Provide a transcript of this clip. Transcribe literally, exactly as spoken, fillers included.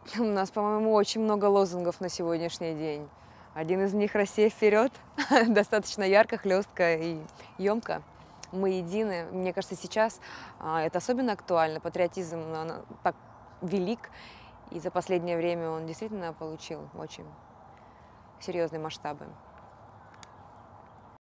У нас, по-моему, очень много лозунгов на сегодняшний день. Один из них «Россия вперед!» достаточно ярко, хлестко и емко. Мы едины. Мне кажется, сейчас а, это особенно актуально. Патриотизм он, он так велик, и за последнее время он действительно получил очень серьезные масштабы.